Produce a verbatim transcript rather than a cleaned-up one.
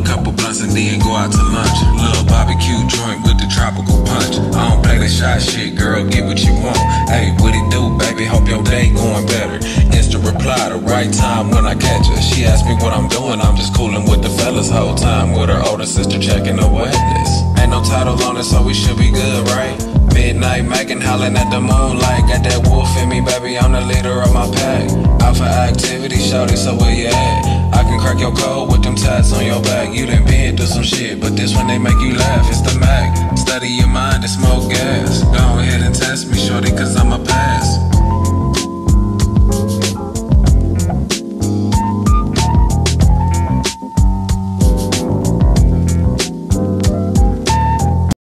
couple blunts and then go out to lunch. Little barbecue joint with the tropical punch. I don't play the shot shit, girl, get what you want. Hey, what it do, baby? Hope your day going better. Instant reply, the right time when I catch her. She asked me what I'm doing, I'm just coolin' with the fellas. Whole time with her older sister checking the wetness. Ain't no title on it, so we should be good, right? Midnight making, howlin' at the moonlight. Got that wolf in me, baby, I'm the leader of my pack. Out for activity, shawty, so where you at? I can crack your code with them tats on your back. You done been through some shit, but this one they make you laugh. It's the Mac. Study your mind and smoke gas. Go ahead and test me, shorty, cause I'm a pass.